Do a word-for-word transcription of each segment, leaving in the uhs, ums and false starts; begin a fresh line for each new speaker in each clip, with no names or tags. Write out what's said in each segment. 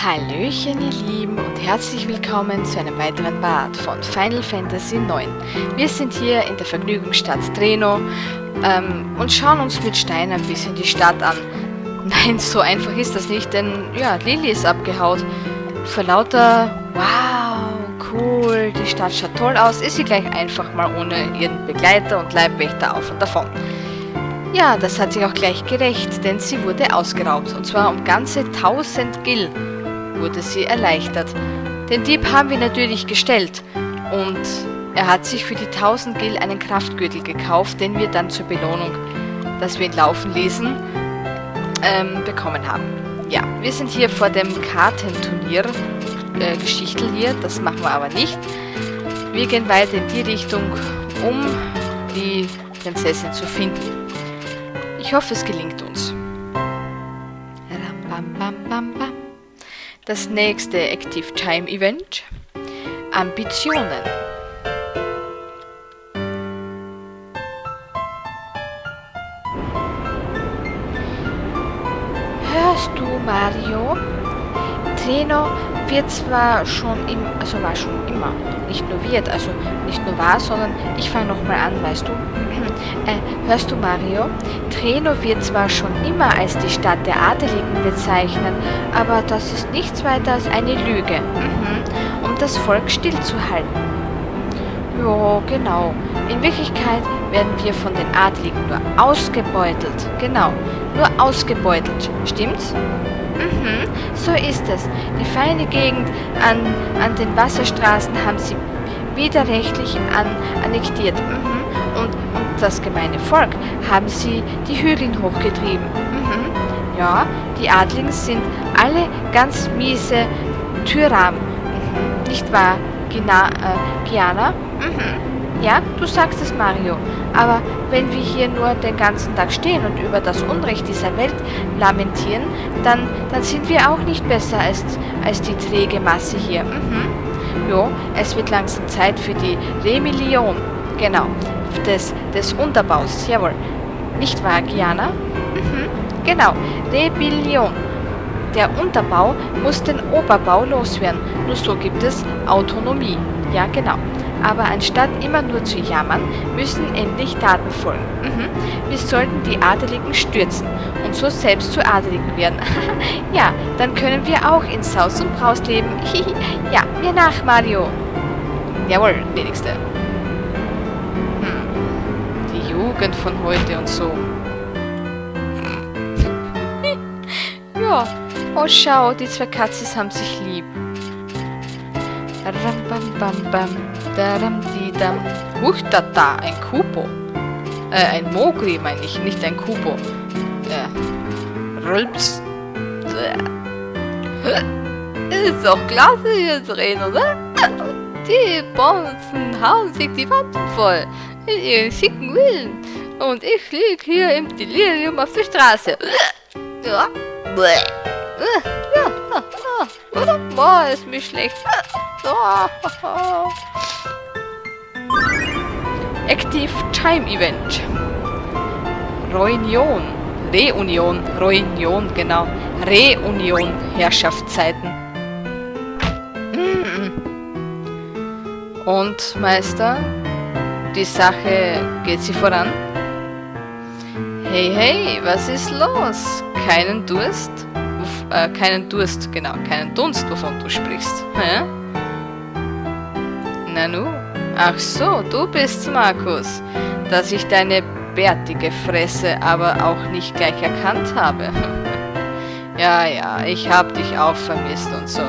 Hallöchen ihr Lieben und herzlich willkommen zu einem weiteren Part von Final Fantasy neun. Wir sind hier in der Vergnügungsstadt Treno ähm, und schauen uns mit Stein ein bisschen die Stadt an. Nein, so einfach ist das nicht, denn ja, Lili ist abgehaut. Vor lauter wow, cool, die Stadt schaut toll aus, ist sie gleich einfach mal ohne ihren Begleiter und Leibwächter auf und davon. Ja, das hat sich auch gleich gerecht, denn sie wurde ausgeraubt, und zwar um ganze tausend Gil wurde sie erleichtert. Den Dieb haben wir natürlich gestellt und er hat sich für die tausend Gil einen Kraftgürtel gekauft, den wir dann zur Belohnung, dass wir ihn laufen ließen, ähm, bekommen haben. Ja, wir sind hier vor dem Kartenturnier, äh, Geschichtel hier, das machen wir aber nicht. Wir gehen weiter in die Richtung, um die Prinzessin zu finden. Ich hoffe, es gelingt uns. Das nächste Active Time Event. Ambitionen. Hörst du, Mario? Treno wird zwar schon im, also war schon immer, nicht nur wird, also nicht nur war, sondern ich fange nochmal an, weißt du? äh, hörst du, Mario? Treno wird zwar schon immer als die Stadt der Adeligen bezeichnen, aber das ist nichts weiter als eine Lüge, mhm, um das Volk stillzuhalten. Jo, genau. In Wirklichkeit werden wir von den Adeligen nur ausgebeutelt. Genau, nur ausgebeutelt. Stimmt's? Mhm, so ist es. Die feine Gegend an, an den Wasserstraßen haben sie widerrechtlich an, annektiert. Mhm. Und, und das gemeine Volk haben sie die Hügel hochgetrieben. Mhm. Ja, die Adligen sind alle ganz miese Tyramen. Mhm. Nicht wahr, Gina, äh, Gianna? Mhm. Ja, du sagst es, Mario. Aber wenn wir hier nur den ganzen Tag stehen und über das Unrecht dieser Welt lamentieren, dann, dann sind wir auch nicht besser als, als die träge Masse hier. Mhm. Jo, es wird langsam Zeit für die Rebellion. Genau, des, des Unterbaus. Jawohl. Nicht wahr, Gianna? Mhm. Genau, Rebellion. Der Unterbau muss den Oberbau loswerden. Nur so gibt es Autonomie. Ja, genau. Aber anstatt immer nur zu jammern, müssen endlich Taten folgen. Mhm. Wir sollten die Adeligen stürzen und so selbst zu Adeligen werden. Ja, dann können wir auch in Saus und Braus leben. Ja, mir nach, Mario. Jawohl, wenigste. Hm. Die Jugend von heute und so. Ja, oh schau, die zwei Katzis haben sich lieb. Ram bam bam bam. Daram di dam. Huch, da da, ein Kupo. Äh, ein Mogri meine ich, nicht ein Kupo. Äh, Rülps. Ist doch klasse hier drin, oder? Die Bonzen hauen sich die Watten voll. In ihren schicken Willen. Und ich lieg hier im Delirium auf der Straße. Ja. Ja. Boah, ist mir schlecht. Active Time Event. Reunion. Reunion. Reunion, genau. Reunion. Herrschaftszeiten. Und, Meister, die Sache, geht sie voran? Hey, hey, was ist los? Keinen Durst? Uff, äh, keinen Durst, genau. Keinen Dunst, wovon du sprichst. Hä? Nanu? Ach so, du bist's, Markus. Dass ich deine bärtige Fresse aber auch nicht gleich erkannt habe. Ja, ja, ich hab dich auch vermisst und so.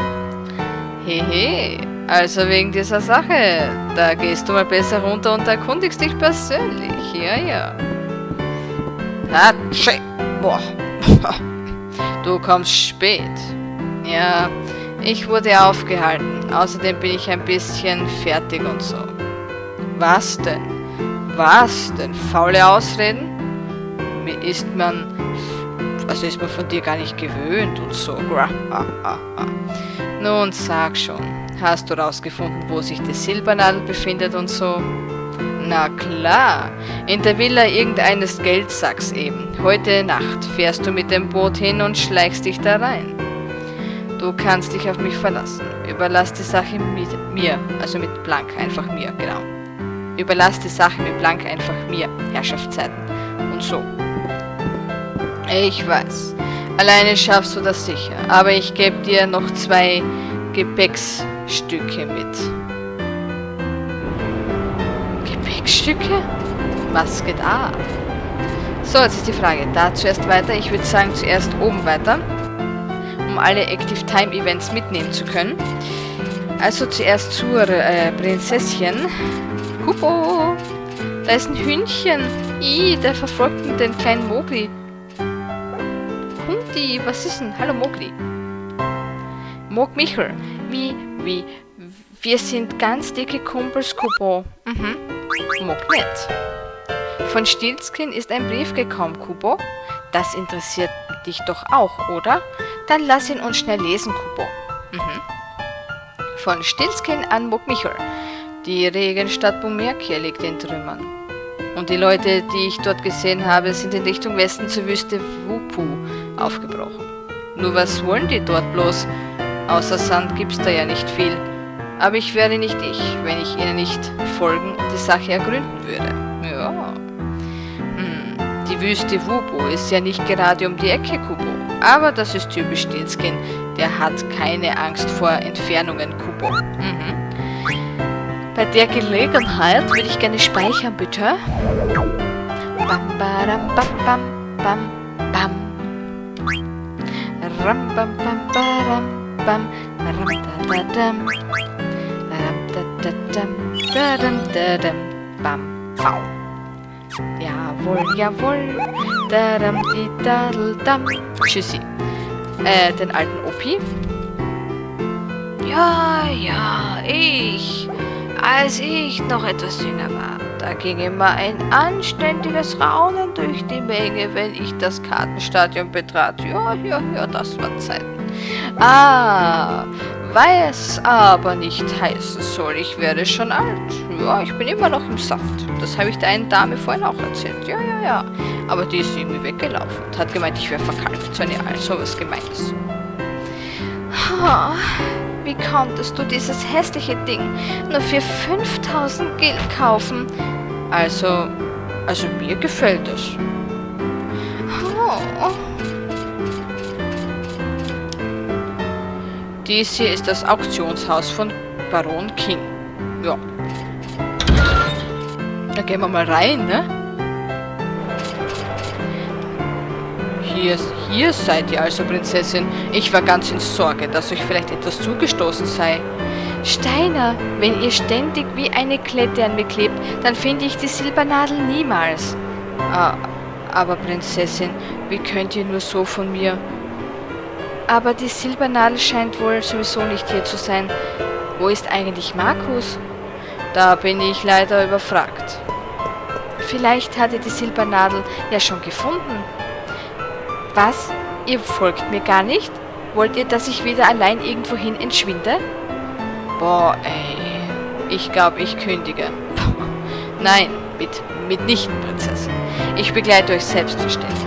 Hehe, also wegen dieser Sache. Da gehst du mal besser runter und erkundigst dich persönlich. Ja, ja. Hatschi! Boah. Du kommst spät. Ja, ich wurde aufgehalten. Außerdem bin ich ein bisschen fertig und so. Was denn? Was denn? Faule Ausreden? Ist man... Also ist man von dir gar nicht gewöhnt und so. Nun, sag schon. Hast du rausgefunden, wo sich die Silbernadel befindet und so? Na klar. In der Villa irgendeines Geldsacks eben. Heute Nacht fährst du mit dem Boot hin und schleichst dich da rein. Du kannst dich auf mich verlassen. Überlass die Sache mit mir. Also mit Blank, einfach mir, genau. Überlass die Sache mit Blank einfach mir. Herrschaftszeiten. Und so. Ich weiß. Alleine schaffst du das sicher. Aber ich gebe dir noch zwei Gepäcksstücke mit. Gepäckstücke? Was geht ab? So, jetzt ist die Frage. Da zuerst weiter. Ich würde sagen, zuerst oben weiter. Um alle Active Time Events mitnehmen zu können. Also zuerst zur äh, Prinzesschen. Hupo! Da ist ein Hühnchen. Ih, der verfolgt den kleinen Mogli. Hundi, was ist denn? Hallo Mogli. Mog Michel. Wie, wie, wir sind ganz dicke Kumpels, Kupo. Mhm. Mog nett. Von Stilzkin ist ein Brief gekommen, Kupo. Das interessiert dich doch auch, oder? Dann lass ihn uns schnell lesen, Kupo. Mhm. Von Stilzkin an Mog Michel. Die Regenstadt Bumerkia liegt in Trümmern. Und die Leute, die ich dort gesehen habe, sind in Richtung Westen zur Wüste Wupu aufgebrochen. Nur was wollen die dort bloß? Außer Sand gibt's da ja nicht viel. Aber ich wäre nicht ich, wenn ich ihnen nicht folgen und die Sache ergründen würde. Ja. Hm. Die Wüste Wupu ist ja nicht gerade um die Ecke, Kupo. Aber das ist typisch Stilzkin. Der hat keine Angst vor Entfernungen, Kupo. Mhm. Bei der Gelegenheit würde ich gerne speichern, bitte. Bam, badam, bam, bam, bam, bam. Ram, bam, bam, badam, bam, ram, da, da, dam. Ram, da, da, dam, da, dam, da, dam, bam, V. Jawohl, jawohl. Da, dam, di, da, dam. Tschüssi. Äh, den alten Opi. Ja, ja, ich... Als ich noch etwas jünger war, da ging immer ein anständiges Raunen durch die Menge, wenn ich das Kartenstadion betrat. Ja, ja, ja, das waren Zeiten. Ah, weiß aber nicht heißen soll, ich werde schon alt. Ja, ich bin immer noch im Saft. Das habe ich der einen Dame vorhin auch erzählt. Ja, ja, ja. Aber die ist irgendwie weggelaufen und hat gemeint, ich wäre verkalkt. So eine sowas Gemeines. Ha. Wie konntest du dieses hässliche Ding nur für fünftausend Gil kaufen? Also, also mir gefällt es. Oh. Dies hier ist das Auktionshaus von Baron King. Ja. Da gehen wir mal rein, ne? Hier, hier seid ihr also, Prinzessin. Ich war ganz in Sorge, dass euch vielleicht etwas zugestoßen sei. Steiner, wenn ihr ständig wie eine Klette an mir klebt, dann finde ich die Silbernadel niemals. Ah, aber Prinzessin, wie könnt ihr nur so von mir? Aber die Silbernadel scheint wohl sowieso nicht hier zu sein. Wo ist eigentlich Markus? Da bin ich leider überfragt. Vielleicht hat er die Silbernadel ja schon gefunden. Was? Ihr folgt mir gar nicht? Wollt ihr, dass ich wieder allein irgendwohin entschwinde? Boah, ey. Ich glaube, ich kündige. Nein, mit, mitnichten, Prinzessin. Ich begleite euch selbstverständlich.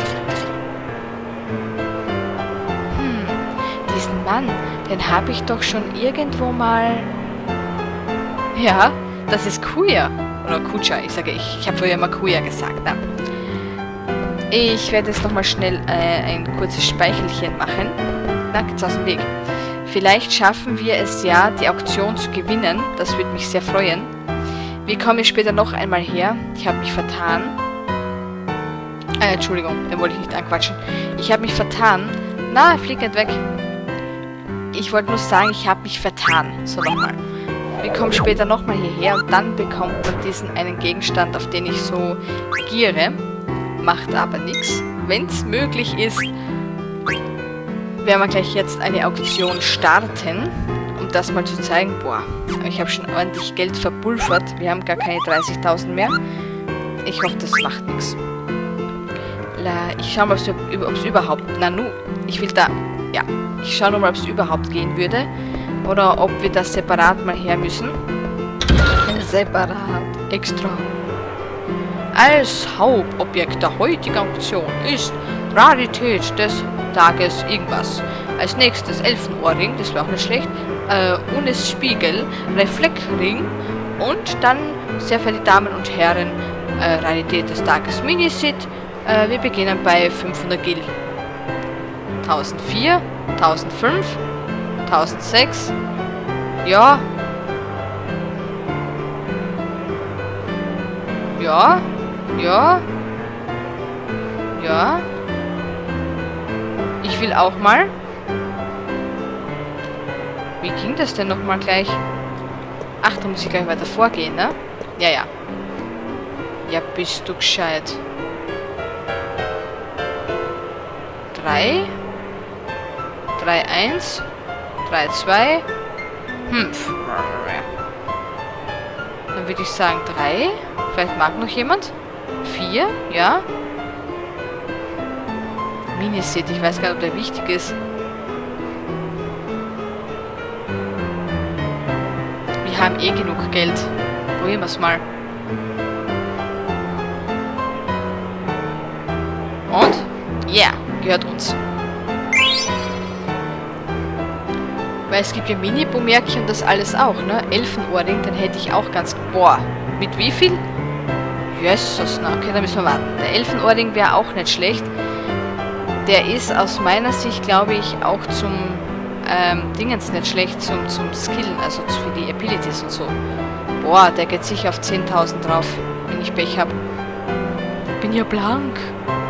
Hm, diesen Mann, den habe ich doch schon irgendwo mal... Ja, das ist Kuya. Oder Kucha, ich sage, ich, ich habe früher immer Kuya gesagt, ne? Ich werde jetzt nochmal schnell äh, ein kurzes Speichelchen machen. Na, geht's aus dem Weg. Vielleicht schaffen wir es ja, die Auktion zu gewinnen. Das würde mich sehr freuen. Wir kommen später noch einmal her. Ich habe mich vertan. Äh, Entschuldigung, den wollte ich nicht anquatschen. Ich habe mich vertan. Na, flieg nicht weg. Ich wollte nur sagen, ich habe mich vertan. So, nochmal. Wir kommen später nochmal hierher und dann bekommt man diesen einen Gegenstand, auf den ich so giere. Macht aber nichts. Wenn es möglich ist, werden wir gleich jetzt eine Auktion starten, um das mal zu zeigen. Boah, ich habe schon ordentlich Geld verpulvert. Wir haben gar keine dreißigtausend mehr. Ich hoffe, das macht nichts. Ich schaue mal, ob es überhaupt... Nanu, ich will da... Ja, ich schaue nur mal, ob es überhaupt gehen würde. Oder ob wir das separat mal her müssen. Separat. Extra. Als Hauptobjekt der heutigen Auktion ist Rarität des Tages irgendwas. Als nächstes Elfenohrring, das wäre auch nicht schlecht. Äh, Unes Spiegel, Reflektring und dann, sehr verehrte Damen und Herren, äh, Rarität des Tages Minisit. Äh, wir beginnen bei fünfhundert Gil. tausendvier, tausendfünf, tausendsechs. Ja. Ja. Ja. Ja. Ich will auch mal. Wie ging das denn nochmal gleich? Ach, da muss ich gleich weiter vorgehen, ne? Ja, ja. Ja, bist du gescheit. drei. drei, eins. drei, zwei. fünf. Dann würde ich sagen drei. Vielleicht mag noch jemand. vier, ja. Miniset, ich weiß gar nicht, ob der wichtig ist. Wir haben eh genug Geld. Probieren wir es mal. Und? Ja, yeah, gehört uns. Weil es gibt ja Mini-Bomärkchen und das alles auch, ne? Elfenohrring, dann hätte ich auch ganz... Boah, mit wie viel? Jesus, na okay, da müssen wir warten. Der Elfenohrring wäre auch nicht schlecht. Der ist aus meiner Sicht, glaube ich, auch zum ähm, Dingens nicht schlecht, zum, zum Skillen, also für die Abilities und so. Boah, der geht sicher auf zehntausend drauf, wenn ich Pech habe. Bin ja blank.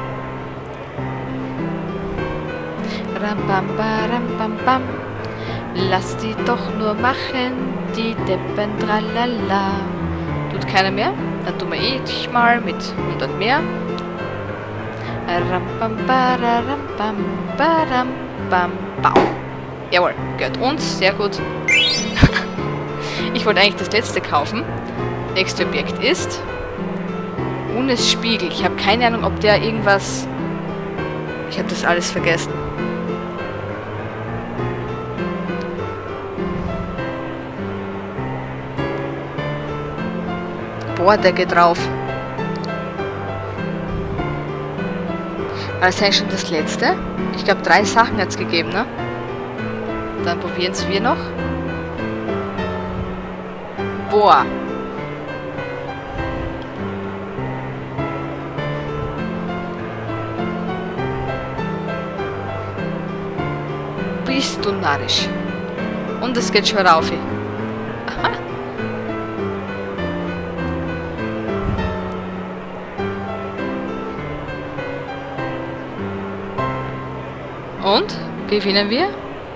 Ram bam ba ram bam bam. Lass die doch nur machen, die Deppen tralala. Tut keiner mehr? Dann tun wir eh mal mit hundert mehr. Ram bam ba ram bam ba ram bam bam. Jawohl, gehört uns, sehr gut. Ich wollte eigentlich das letzte kaufen. Nächstes Objekt ist Unes Spiegel. Ich habe keine Ahnung, ob der irgendwas... Ich habe das alles vergessen. Boah, der geht drauf. Das ist eigentlich schon das letzte. Ich glaube, drei Sachen hat es gegeben, ne? Dann probieren es wir noch. Boah. Bist du narrisch. Und es geht schon rauf. Aha. Und? Gewinnen wir?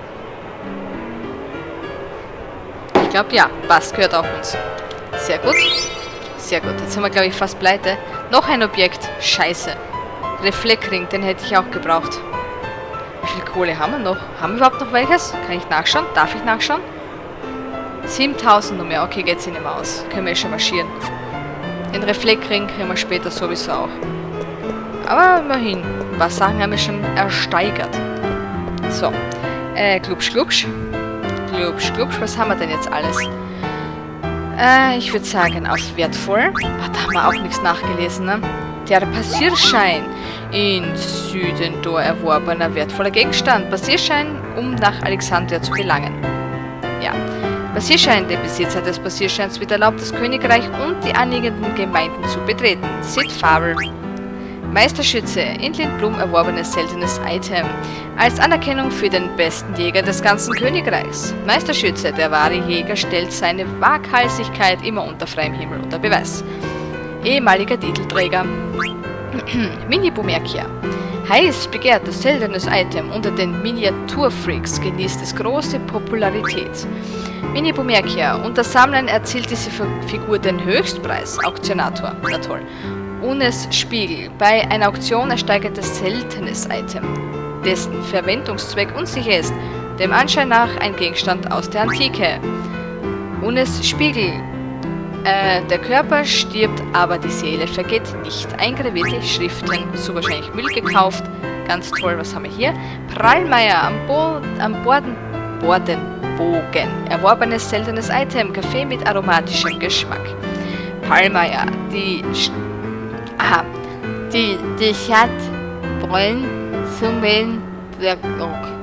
Ich glaube ja, passt, gehört auch uns. Sehr gut. Sehr gut. Jetzt sind wir, glaube ich, fast pleite. Noch ein Objekt. Scheiße. Reflektring, den hätte ich auch gebraucht. Wie viel Kohle haben wir noch? Haben wir überhaupt noch welches? Kann ich nachschauen? Darf ich nachschauen? siebentausend nur mehr. Okay, geht sich nicht mehr aus. Können wir eh schon marschieren. Den Reflektring kriegen wir später sowieso auch. Aber immerhin. Ein paar Sachen haben wir schon ersteigert. So. Äh, glubsch, glubsch. Glubsch, glubsch. Was haben wir denn jetzt alles? Äh, ich würde sagen, auf wertvoll. Ah, da haben wir auch nichts nachgelesen, ne? Der Passierschein. In Südendor erworbener wertvoller Gegenstand. Passierschein, um nach Alexandria zu gelangen. Ja. Passierschein. Der Besitzer des Passierscheins wird erlaubt, das Königreich und die anliegenden Gemeinden zu betreten. Sid Fabel. Meisterschütze, in Lindblum erworbenes seltenes Item. Als Anerkennung für den besten Jäger des ganzen Königreichs. Meisterschütze, der wahre Jäger, stellt seine Waghalsigkeit immer unter freiem Himmel unter Beweis. Ehemaliger Titelträger. Mini-Bomärkia. Heiß begehrtes seltenes Item unter den Miniaturfreaks genießt es große Popularität. Mini-Bomärkia. Unter Sammlern erzielt diese Figur den Höchstpreis. Auktionator. Na toll. Unes Spiegel. Bei einer Auktion ersteigertes seltenes Item, dessen Verwendungszweck unsicher ist, dem Anschein nach ein Gegenstand aus der Antike. Unes Spiegel. Äh, der Körper stirbt, aber die Seele vergeht nicht. Eingravierte Schriften, so wahrscheinlich Müll gekauft. Ganz toll, was haben wir hier? Prallmeier am, Bo am Borden Bordenbogen. Erworbenes seltenes Item, Kaffee mit aromatischem Geschmack. Prallmeier, die... Aha, die, die Schatz wollen summen der Glock.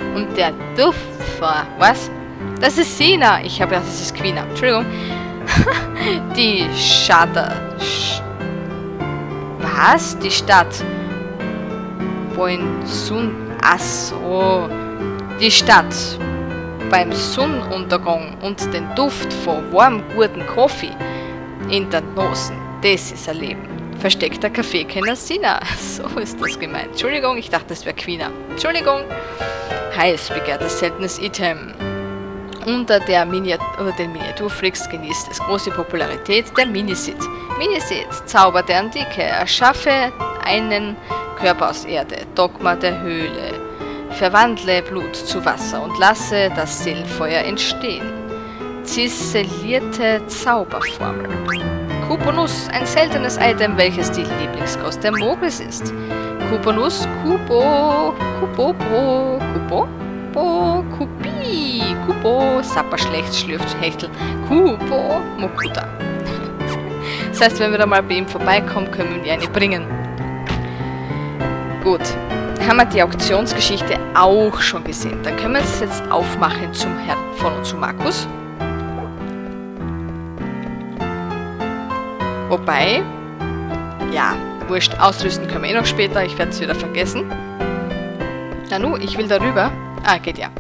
Und der Duft war... Was? Das ist Sina. Ich habe gedacht, das ist Quina. Entschuldigung. Die Schatter... Sch Was? Die Stadt. Wohin Sun... Ach so. Die Stadt. Beim Sonnenuntergang und den Duft von warm guten Kaffee in den Nosen. Das ist ein Leben. Versteckter Kaffeekenner Sina. So ist das gemeint. Entschuldigung, ich dachte, das wäre Quina. Entschuldigung. Heiß begehrtes seltenes Item. Unter der Miniat oder den Miniaturfreaks genießt es große Popularität der Minisit. Minisit, Zauber der Antike, erschaffe einen Körper aus Erde, Dogma der Höhle, verwandle Blut zu Wasser und lasse das Seelenfeuer entstehen. Ziselierte Zauberformel. Kuponus, ein seltenes Item, welches die Lieblingskost der Mogris ist. Kuponus, Kupo, Kupo, Pro, Kupo, Bo, Kupi, Kupo, Sapper schlecht, schlürft Hechtel, Kupo, Mokuta. Das heißt, wenn wir da mal bei ihm vorbeikommen, können wir eine bringen. Gut, haben wir die Auktionsgeschichte auch schon gesehen. Dann können wir es jetzt aufmachen zum Herrn von und zu Markus. Wobei, ja, wurscht, ausrüsten können wir eh noch später, ich werde es wieder vergessen. Nanu, ich will darüber. Ah, geht ja.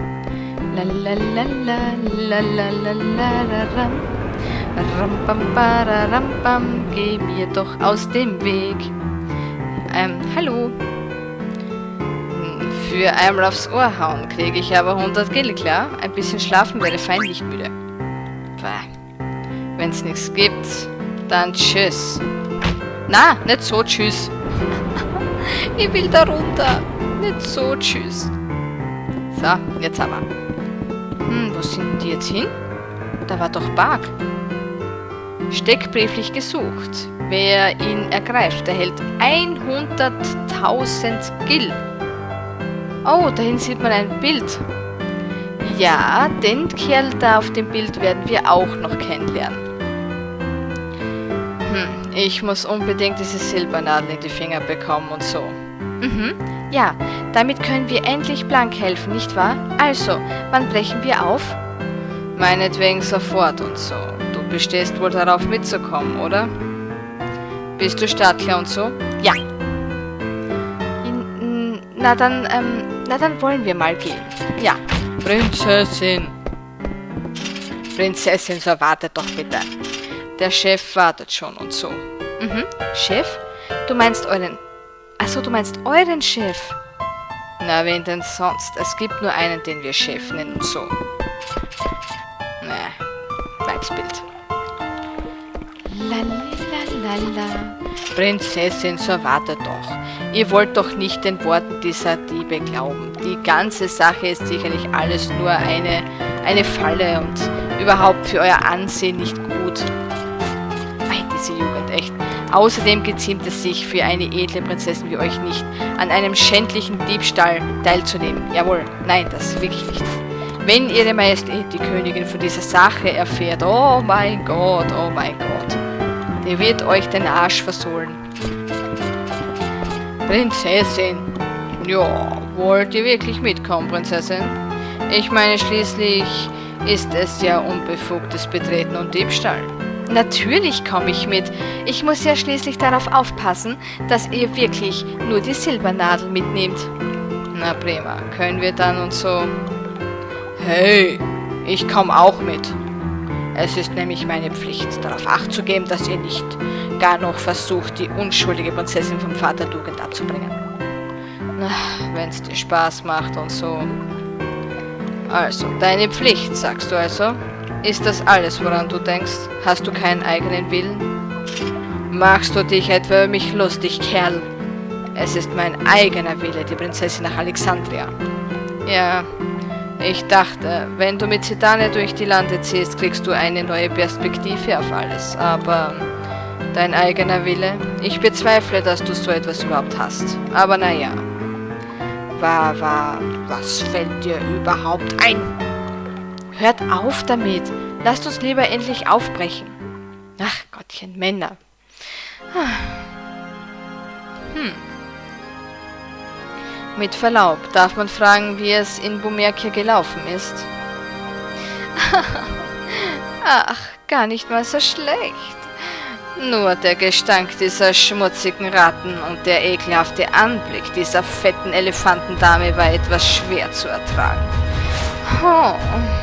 Geh mir doch aus dem Weg. Ähm, hallo. Für einmal aufs Ohr hauen kriege ich aber hundert Gil, klar. Ein bisschen schlafen wäre fein nicht müde. Wenn es nichts gibt, dann tschüss. Na, nicht so tschüss. Ich will da runter. Nicht so tschüss. So, jetzt haben wir. Hm, wo sind die jetzt hin? Da war doch Bark. Steckbrieflich gesucht. Wer ihn ergreift, erhält hunderttausend Gil. Oh, dahin sieht man ein Bild. Ja, den Kerl da auf dem Bild werden wir auch noch kennenlernen. Hm, ich muss unbedingt diese Silbernadel in die Finger bekommen und so. Mhm, ja, damit können wir endlich Blank helfen, nicht wahr? Also, wann brechen wir auf? Meinetwegen sofort und so. Du bestehst wohl darauf mitzukommen, oder? Bist du Startklar und so? Ja. In, na dann, ähm, na dann wollen wir mal gehen. Ja. Prinzessin. Prinzessin, so wartet doch bitte. Der Chef wartet schon und so. Mhm, Chef? Du meinst euren... Achso, du meinst euren Chef. Na, wen denn sonst? Es gibt nur einen, den wir Chef nennen und so. Na, Weibsbild. Lalalala. Prinzessin, so wartet doch. Ihr wollt doch nicht den Worten dieser Diebe glauben. Die ganze Sache ist sicherlich alles nur eine, eine Falle und überhaupt für euer Ansehen nicht gut. Ei, diese Jugend, echt. Außerdem geziemt es sich für eine edle Prinzessin wie euch nicht, an einem schändlichen Diebstahl teilzunehmen. Jawohl, nein, das wirklich nicht. Wenn Ihre Majestät, die Königin, von dieser Sache erfährt, oh mein Gott, oh mein Gott, der wird euch den Arsch versohlen. Prinzessin. Ja, wollt ihr wirklich mitkommen, Prinzessin? Ich meine, schließlich ist es ja unbefugtes Betreten und Diebstahl. Natürlich komme ich mit. Ich muss ja schließlich darauf aufpassen, dass ihr wirklich nur die Silbernadel mitnehmt. Na prima, können wir dann und so... Hey, ich komme auch mit. Es ist nämlich meine Pflicht, darauf Acht zu geben, dass ihr nicht gar noch versucht, die unschuldige Prinzessin vom Vater Tugend abzubringen. Wenn es dir Spaß macht und so. Also, deine Pflicht, sagst du also? Ist das alles, woran du denkst? Hast du keinen eigenen Willen? Machst du dich etwa über mich lustig, Kerl? Es ist mein eigener Wille, die Prinzessin nach Alexandria. Ja, ich dachte, wenn du mit Zidane durch die Lande ziehst, kriegst du eine neue Perspektive auf alles. Aber dein eigener Wille? Ich bezweifle, dass du so etwas überhaupt hast. Aber naja. War, war, was fällt dir überhaupt ein? Hört auf damit. Lasst uns lieber endlich aufbrechen. Ach Gottchen, Männer. Hm. Mit Verlaub, darf man fragen, wie es in Bumerkia gelaufen ist? Ach, gar nicht mal so schlecht. Nur der Gestank dieser schmutzigen Ratten und der ekelhafte Anblick dieser fetten Elefantendame war etwas schwer zu ertragen. Oh.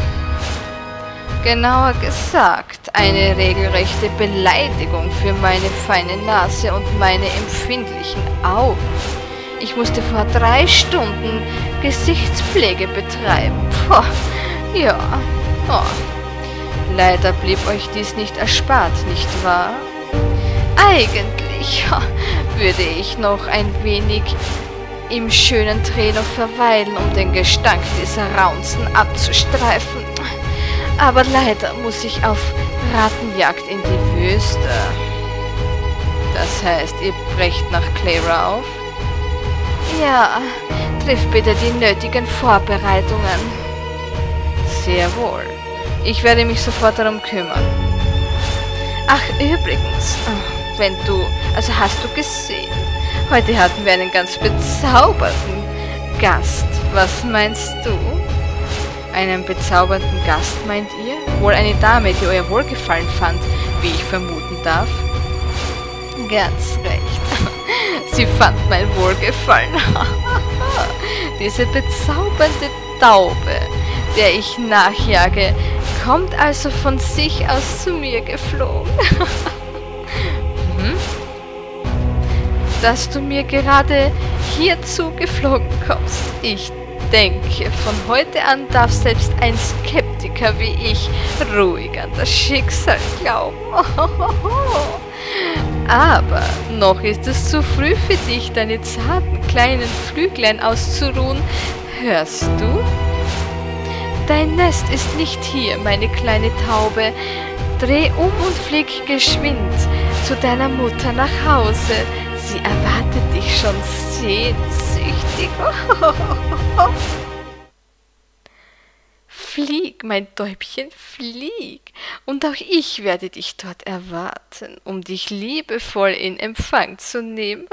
Genauer gesagt, eine regelrechte Beleidigung für meine feine Nase und meine empfindlichen Augen. Ich musste vor drei Stunden Gesichtspflege betreiben. Puh, ja, oh. Leider blieb euch dies nicht erspart, nicht wahr? Eigentlich ja, würde ich noch ein wenig im schönen Treno verweilen, um den Gestank dieser Raunzen abzustreifen. Aber leider muss ich auf Rattenjagd in die Wüste. Das heißt, ihr brecht nach Clara auf? Ja, trifft bitte die nötigen Vorbereitungen. Sehr wohl. Ich werde mich sofort darum kümmern. Ach, übrigens, wenn du, also hast du gesehen, heute hatten wir einen ganz bezaubernden Gast. Was meinst du? Einen bezaubernden Gast, meint ihr? Wohl eine Dame, die euer Wohlgefallen fand, wie ich vermuten darf? Ganz recht. Sie fand mein Wohlgefallen. Diese bezaubernde Taube, der ich nachjage, kommt also von sich aus zu mir geflogen. hm? Dass du mir gerade hierzu geflogen kommst. Ich denke, von heute an darf selbst ein Skeptiker wie ich ruhig an das Schicksal glauben. Aber noch ist es zu früh für dich, deine zarten kleinen Flüglein auszuruhen. Hörst du? Dein Nest ist nicht hier, meine kleine Taube. Dreh um und flieg geschwind zu deiner Mutter nach Hause. Sie erwartet dich schon sehnsüchtig. Flieg, mein Täubchen, flieg. Und auch ich werde dich dort erwarten, um dich liebevoll in Empfang zu nehmen.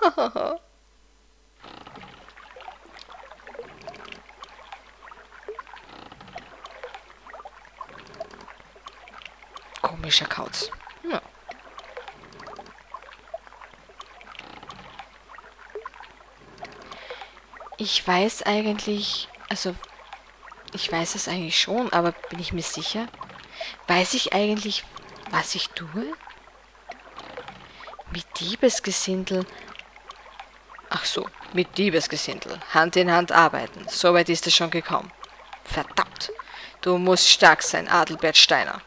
Komischer Kauz. Ja. Ich weiß eigentlich, also ich weiß es eigentlich schon, aber bin ich mir sicher? Weiß ich eigentlich, was ich tue? Mit Diebesgesindel. Ach so, mit Diebesgesindel. Hand in Hand arbeiten. Soweit ist es schon gekommen. Verdammt. Du musst stark sein, Adelbert Steiner.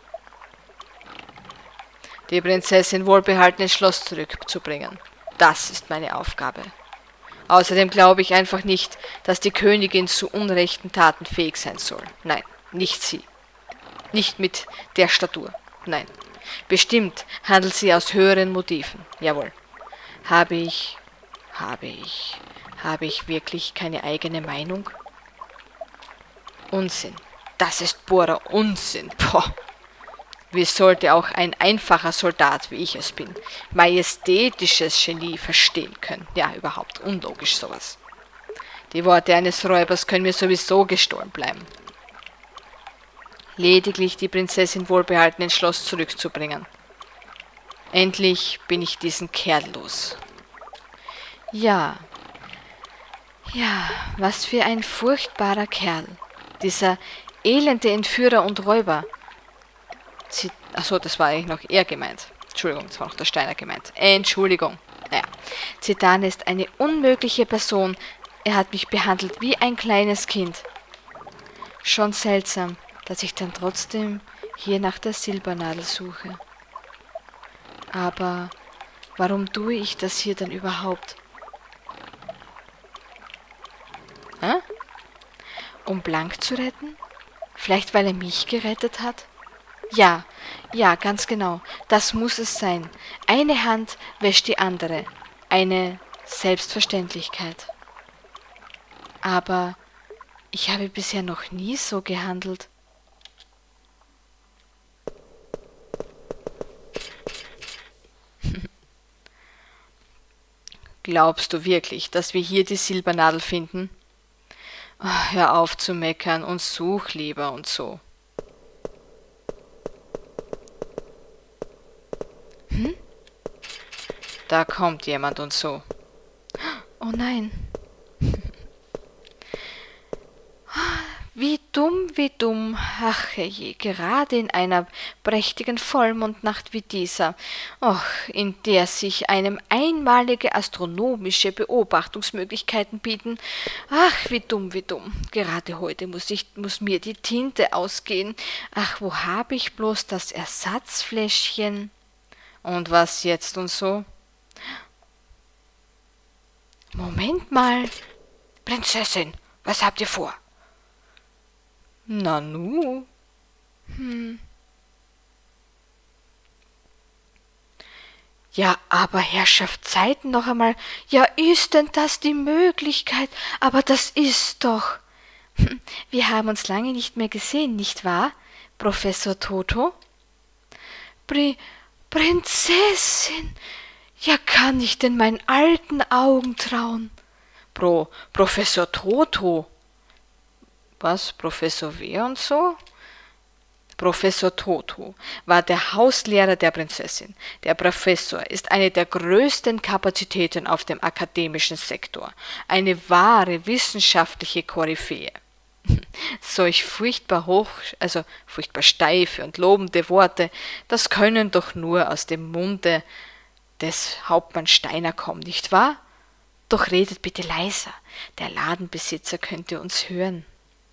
Die Prinzessin wohlbehalten ins Schloss zurückzubringen. Das ist meine Aufgabe. Außerdem glaube ich einfach nicht, dass die Königin zu unrechten Taten fähig sein soll. Nein, nicht sie. Nicht mit der Statur. Nein. Bestimmt handelt sie aus höheren Motiven. Jawohl. Habe ich, habe ich, habe ich wirklich keine eigene Meinung? Unsinn. Das ist purer Unsinn. Boah. Wie sollte auch ein einfacher Soldat, wie ich es bin, majestätisches Genie verstehen können? Ja, überhaupt unlogisch sowas. Die Worte eines Räubers können mir sowieso gestohlen bleiben. Lediglich die Prinzessin wohlbehalten ins Schloss zurückzubringen. Endlich bin ich diesen Kerl los. Ja, ja, was für ein furchtbarer Kerl. Dieser elende Entführer und Räuber. Achso, das war eigentlich noch er gemeint. Entschuldigung, das war noch der Steiner gemeint. Entschuldigung. Naja, Zidane ist eine unmögliche Person. Er hat mich behandelt wie ein kleines Kind. Schon seltsam, dass ich dann trotzdem hier nach der Silbernadel suche. Aber warum tue ich das hier dann überhaupt? Hä? Um Blank zu retten? Vielleicht, weil er mich gerettet hat? Ja, ja, ganz genau. Das muss es sein. Eine Hand wäscht die andere. Eine Selbstverständlichkeit. Aber ich habe bisher noch nie so gehandelt. Glaubst du wirklich, dass wir hier die Silbernadel finden? Ach, hör auf zu meckern und such lieber und so. Hm? Da kommt jemand und so. Oh nein. Wie dumm, wie dumm. Ach je, gerade in einer prächtigen Vollmondnacht wie dieser, och, in der sich einem einmalige astronomische Beobachtungsmöglichkeiten bieten. Ach, wie dumm, wie dumm. Gerade heute muss ich, muss mir die Tinte ausgehen. Ach, wo habe ich bloß das Ersatzfläschchen? Und was jetzt und so? Moment mal. Prinzessin, was habt ihr vor? Nanu? Hm. Ja, aber Herrschaft Zeiten noch einmal. Ja, ist denn das die Möglichkeit? Aber das ist doch. Hm. Wir haben uns lange nicht mehr gesehen, nicht wahr, Professor Toto? Pri Prinzessin! Ja, kann ich denn meinen alten Augen trauen? Pro Professor Toto. Was, Professor wer und so? Professor Toto war der Hauslehrer der Prinzessin. Der Professor ist eine der größten Kapazitäten auf dem akademischen Sektor. Eine wahre wissenschaftliche Koryphäe. Solch furchtbar hoch, also furchtbar steife und lobende Worte, das können doch nur aus dem Munde des Hauptmann Steiner kommen, nicht wahr? Doch redet bitte leiser, der Ladenbesitzer könnte uns hören.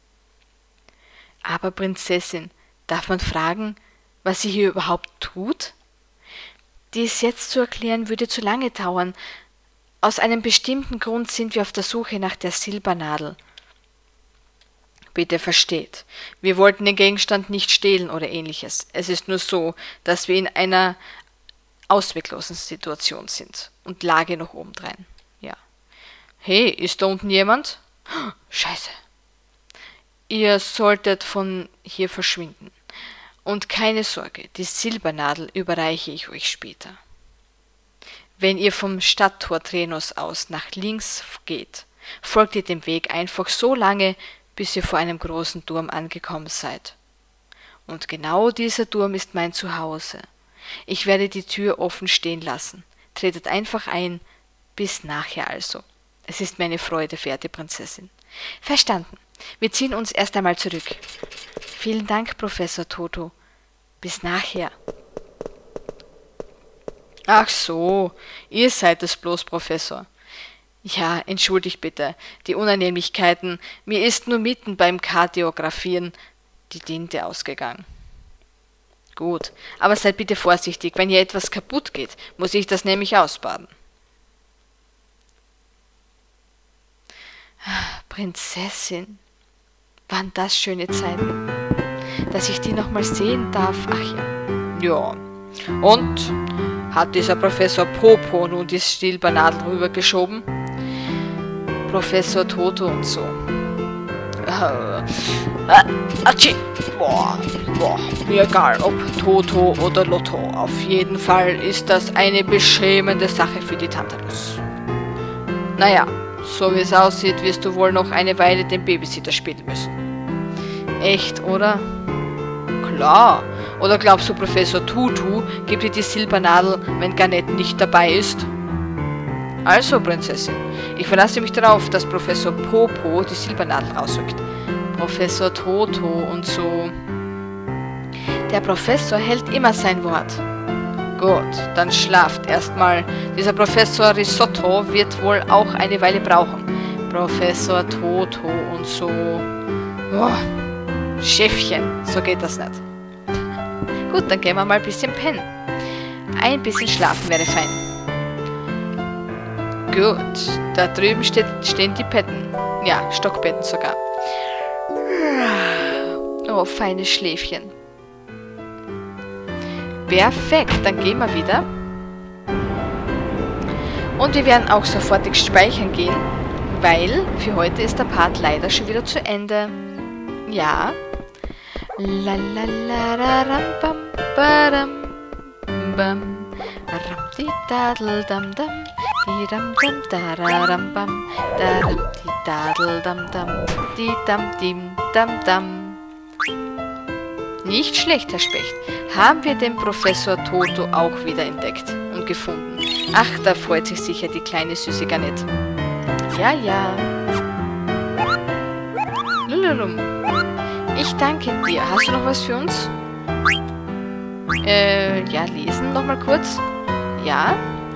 Aber Prinzessin, darf man fragen, was sie hier überhaupt tut? Dies jetzt zu erklären würde zu lange dauern. Aus einem bestimmten Grund sind wir auf der Suche nach der Silbernadel. Bitte versteht, wir wollten den Gegenstand nicht stehlen oder ähnliches. Es ist nur so, dass wir in einer ausweglosen Situation sind und Lage noch obendrein. Ja. Hey, ist da unten jemand? Oh, Scheiße. Ihr solltet von hier verschwinden. Und keine Sorge, die Silbernadel überreiche ich euch später. Wenn ihr vom Stadttor Trenos aus nach links geht, folgt ihr dem Weg einfach so lange, bis ihr vor einem großen Turm angekommen seid. Und genau dieser Turm ist mein Zuhause. Ich werde die Tür offen stehen lassen. Tretet einfach ein, bis nachher also. Es ist mir eine Freude, verehrte Prinzessin. Verstanden. Wir ziehen uns erst einmal zurück. Vielen Dank, Professor Toto. Bis nachher. Ach so, ihr seid es bloß, Professor. Ja, entschuldigt bitte, die Unannehmlichkeiten. Mir ist nur mitten beim Kartografieren die Tinte ausgegangen. Gut, aber seid bitte vorsichtig, wenn hier etwas kaputt geht, muss ich das nämlich ausbaden. Prinzessin, waren das schöne Zeiten, dass ich die noch mal sehen darf, ach ja. Ja, und hat dieser Professor Popo nun die Silbernadel rübergeschoben? Professor Toto und so. Äh, äh, Atschi! Boah, boah, mir egal, ob Toto oder Lotto. Auf jeden Fall ist das eine beschämende Sache für die Tantalus. Naja, so wie es aussieht, wirst du wohl noch eine Weile den Babysitter spielen müssen. Echt, oder? Klar. Oder glaubst du, Professor Tutu gibt dir die Silbernadel, wenn Garnett nicht dabei ist? Also, Prinzessin, ich verlasse mich darauf, dass Professor Popo die Silbernadel rausrückt. Professor Toto und so. Der Professor hält immer sein Wort. Gut, dann schlaft erstmal. Dieser Professor Risotto wird wohl auch eine Weile brauchen. Professor Toto und so. Oh, Chefchen, so geht das nicht. Gut, dann gehen wir mal ein bisschen pennen. Ein bisschen schlafen wäre fein. Gut, da drüben steht, stehen die Betten. Ja, Stockbetten sogar. Oh, feines Schläfchen. Perfekt, dann gehen wir wieder. Und wir werden auch sofortig speichern gehen, weil für heute ist der Part leider schon wieder zu Ende. Ja. La la la la ram bam badam bam ram di dadel dam dam Dam dam dararam bam, daram di dadel dam dam, di dam dim dam dam. Nicht schlecht, Herr Specht. Haben wir den Professor Toto auch wieder entdeckt und gefunden? Ach, da freut sich sicher die kleine Süße gar nicht. Ja, ja. Lululum. Ich danke dir. Hast du noch was für uns? Äh, ja, lesen nochmal kurz. Ja.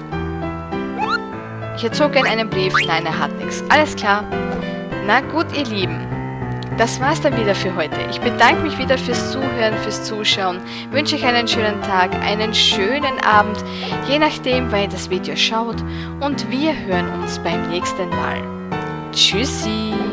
Ich hätte so gern einen Brief. Nein, er hat nichts. Alles klar. Na gut, ihr Lieben. Das war's dann wieder für heute. Ich bedanke mich wieder fürs Zuhören, fürs Zuschauen. Wünsche euch einen schönen Tag, einen schönen Abend, je nachdem, wann ihr das Video schaut. Und wir hören uns beim nächsten Mal. Tschüssi!